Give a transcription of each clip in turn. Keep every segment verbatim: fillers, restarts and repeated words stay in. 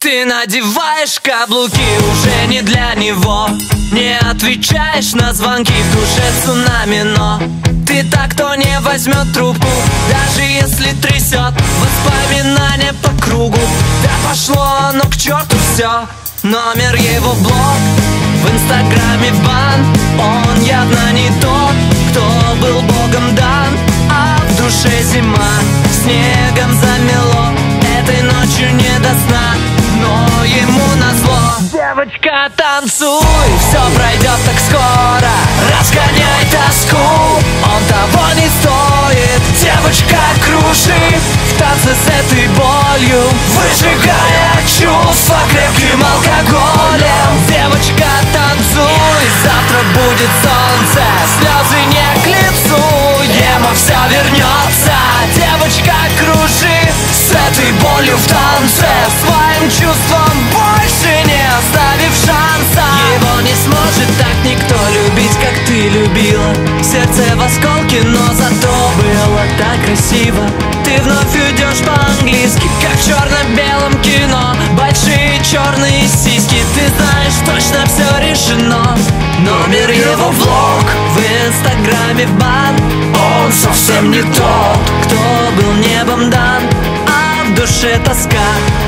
Ты надеваешь каблуки уже не для него, не отвечаешь на звонки, в душе цунами, но ты так, кто не возьмет трубку, даже если трясет воспоминания по кругу. Да пошло оно к черту все, номер его блог, в инстаграме в бан. Он явно не тот, кто был богом дан, а в душе зима снегом замело. Этой ночью не до сна, но ему назло. Девочка, танцуй, все пройдет так скоро, разгоняй тоску, он того не стоит. Девочка, кружи в танце с этой болью, выжигая чувства крепким алкоголем. Девочка, танцуй, завтра будет солнце, слезы не к лицу, ему все вернется. Девочка, кружи с этой болью в танце, своим чувством больше не оставив шанса. Его не сможет так никто любить, как ты любила. Сердце в осколке, но зато было так красиво. Ты вновь уйдешь по-английски, как в черно-белом кино. Большие черные сиськи, ты знаешь, точно все решено. Номер его влог в инстаграме в бан. Он совсем не тот, кто был небом дан, а в душе тоска,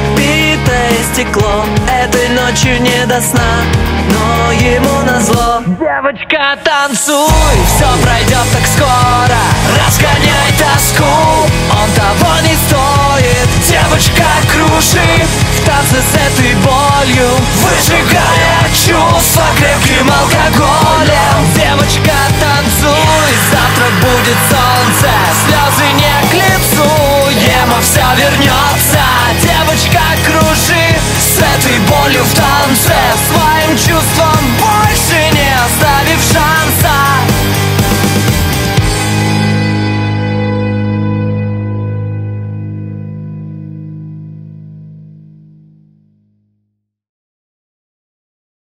битое стекло. Этой ночью не до сна, но ему назло. Девочка, танцуй, все пройдет так скоро, разгоняй тоску, он того не стоит. Девочка, кружи в танце с этой болью, выжигая чувства крепким алкоголем. Девочка, танцуй, завтра будет солнце, слезы не к лицу, ему все вернется. Девочка, кружи с этой болью в танце, своим чувством